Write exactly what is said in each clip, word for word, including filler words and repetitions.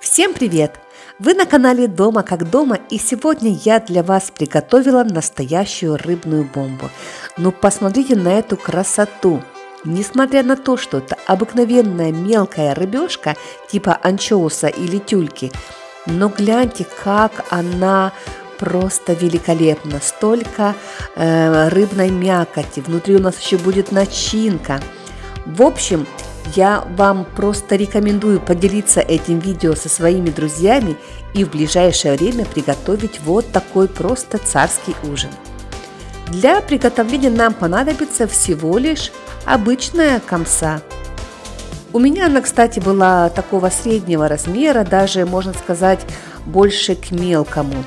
Всем привет! Вы на канале Дома как дома, и сегодня я для вас приготовила настоящую рыбную бомбу. Ну посмотрите на эту красоту! Несмотря на то, что это обыкновенная мелкая рыбешка типа анчоуса или тюльки, но гляньте, как она просто великолепна. Столько э, рыбной мякоти, внутри у нас еще будет начинка. В общем, я вам просто рекомендую поделиться этим видео со своими друзьями и в ближайшее время приготовить вот такой просто царский ужин. Для приготовления нам понадобится всего лишь обычная камса. У меня она, кстати, была такого среднего размера, даже, можно сказать, больше к мелкому.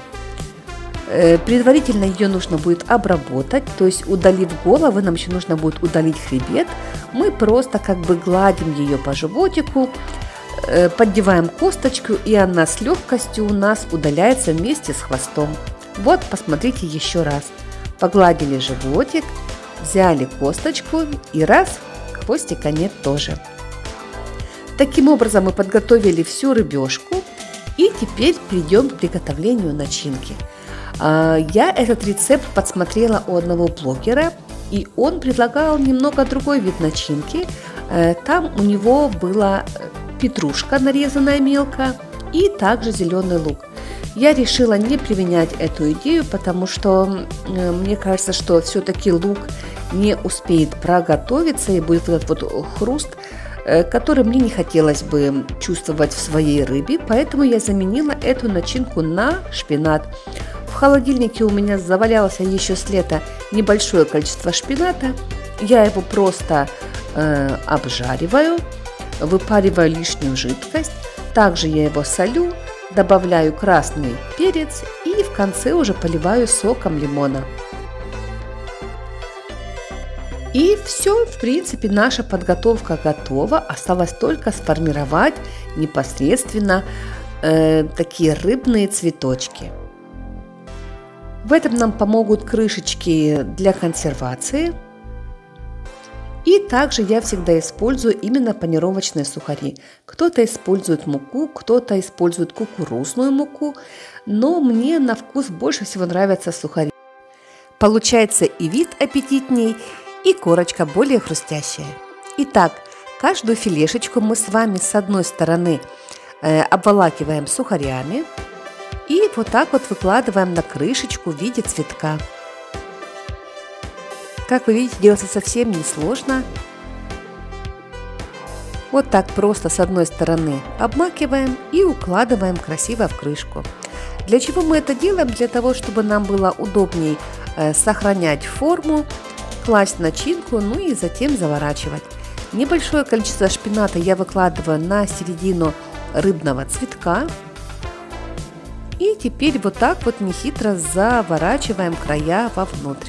Предварительно ее нужно будет обработать, то есть удалив голову, нам еще нужно будет удалить хребет. Мы просто как бы гладим ее по животику, поддеваем косточку, и она с легкостью у нас удаляется вместе с хвостом. Вот, посмотрите еще раз. Погладили животик, взяли косточку и раз, хвостика нет тоже. Таким образом мы подготовили всю рыбешку, и теперь перейдем к приготовлению начинки. Я этот рецепт подсмотрела у одного блогера, и он предлагал немного другой вид начинки. Там у него была петрушка, нарезанная мелко, и также зеленый лук. Я решила не применять эту идею, потому что мне кажется, что все-таки лук не успеет проготовиться и будет этот вот хруст, который мне не хотелось бы чувствовать в своей рыбе, поэтому я заменила эту начинку на шпинат. В холодильнике у меня завалялось еще с лета небольшое количество шпината. Я его просто э, обжариваю, выпариваю лишнюю жидкость. Также я его солю, добавляю красный перец и в конце уже поливаю соком лимона. И все, в принципе, наша подготовка готова. Осталось только сформировать непосредственно э, такие рыбные цветочки. В этом нам помогут крышечки для консервации. И также я всегда использую именно панировочные сухари. Кто-то использует муку, кто-то использует кукурузную муку, но мне на вкус больше всего нравятся сухари. Получается и вид аппетитней, и корочка более хрустящая. Итак, каждую филешечку мы с вами с одной стороны э, обволакиваем сухарями. И вот так вот выкладываем на крышечку в виде цветка. Как вы видите, делается совсем несложно. Вот так просто с одной стороны обмакиваем и укладываем красиво в крышку. Для чего мы это делаем? Для того, чтобы нам было удобней э, сохранять форму, класть начинку, ну и затем заворачивать. Небольшое количество шпината я выкладываю на середину рыбного цветка. И теперь вот так вот нехитро заворачиваем края вовнутрь.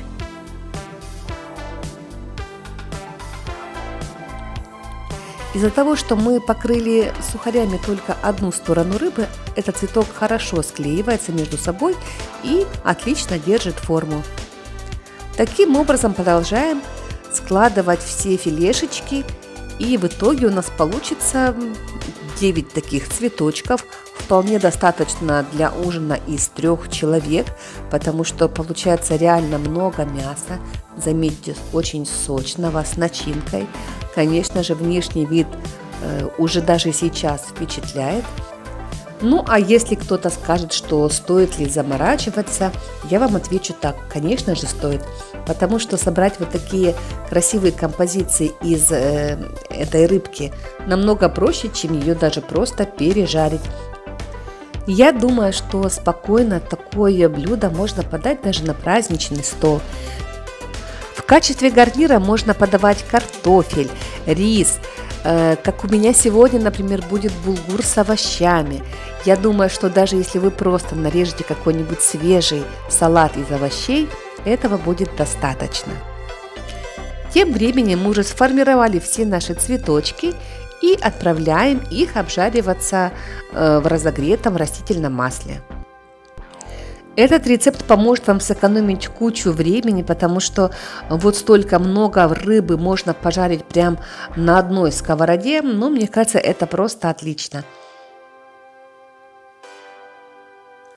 Из-за того, что мы покрыли сухарями только одну сторону рыбы, этот цветок хорошо склеивается между собой и отлично держит форму. Таким образом продолжаем складывать все филешечки, и в итоге у нас получится девять таких цветочков. Вполне достаточно для ужина из трех человек, потому что получается реально много мяса. Заметьте, очень сочного, с начинкой. Конечно же, внешний вид э, уже даже сейчас впечатляет. Ну, а если кто-то скажет, что стоит ли заморачиваться, я вам отвечу так: конечно же стоит, потому что собрать вот такие красивые композиции из э, этой рыбки намного проще, чем ее даже просто пережарить. Я думаю, что спокойно такое блюдо можно подать даже на праздничный стол. В качестве гарнира можно подавать картофель, рис, э, как у меня сегодня, например, будет булгур с овощами. Я думаю, что даже если вы просто нарежете какой-нибудь свежий салат из овощей, этого будет достаточно. Тем временем мы уже сформировали все наши цветочки и отправляем их обжариваться э, в разогретом растительном масле. Этот рецепт поможет вам сэкономить кучу времени, потому что вот столько много рыбы можно пожарить прям на одной сковороде. Но мне кажется, это просто отлично.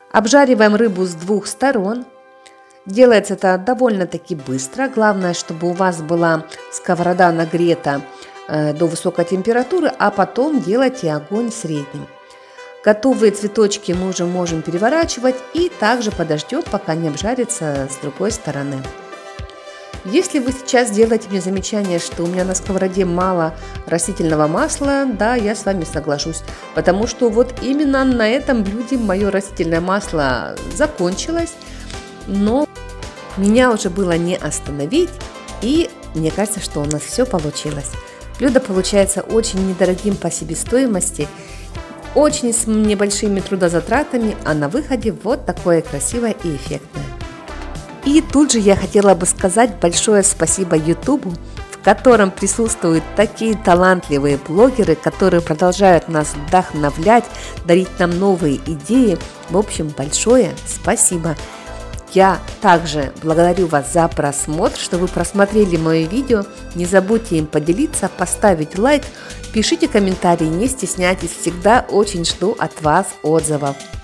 Обжариваем рыбу с двух сторон. Делается это довольно-таки быстро. Главное, чтобы у вас была сковорода нагрета э, до высокой температуры, а потом делайте огонь средним. Готовые цветочки мы уже можем переворачивать и также подождем, пока не обжарится с другой стороны. Если вы сейчас делаете мне замечание, что у меня на сковороде мало растительного масла, да, я с вами соглашусь, потому что вот именно на этом блюде мое растительное масло закончилось, но меня уже было не остановить, и мне кажется, что у нас все получилось. Блюдо получается очень недорогим по себестоимости, очень с небольшими трудозатратами, а на выходе вот такое красивое и эффектное. И тут же я хотела бы сказать большое спасибо ютубу, в котором присутствуют такие талантливые блогеры, которые продолжают нас вдохновлять, дарить нам новые идеи. В общем, большое спасибо. Я также благодарю вас за просмотр, что вы просмотрели мое видео. Не забудьте им поделиться, поставить лайк, пишите комментарии, не стесняйтесь, всегда очень жду от вас отзывов.